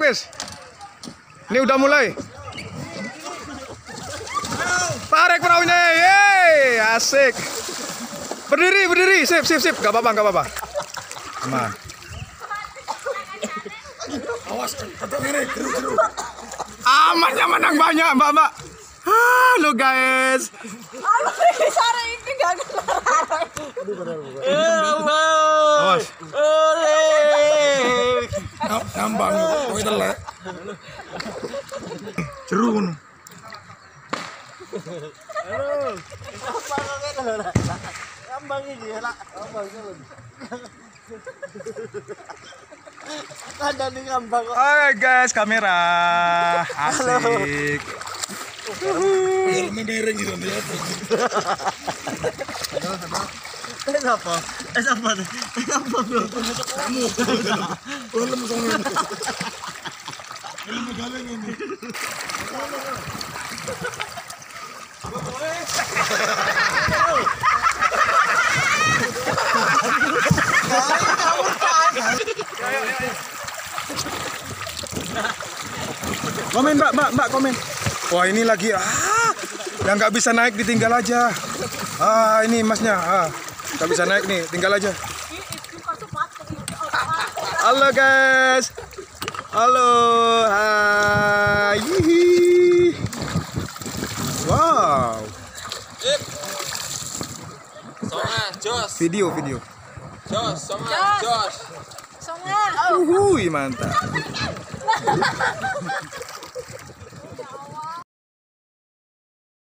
Pis. Ini udah mulai. Tarik perahunya, yeay, asik. Berdiri, sip. Gak apa-apa. Aman. Awas, kata ini, jeru. Aman yang menang banyak, Mbak. Halo guys. Awas. Ngambang, kowe telek. Jeru ngono. Ngambang iki ya, Lak. Ada nih ngambang kok. Oke guys, kamera. Asik. Helm miring gitu ya. Apa? Apa nih? Apa bro? Kamu. Helm sono. Helm galeng ini. Komen Mbak, komen. Wah ini lagi yang nggak bisa naik ditinggal aja. Ini masnya, nggak bisa naik nih, tinggal aja. Halo guys, halo, hai. Wow. Songa, Jos. Video. Jos, Songa, Jos. Mantap.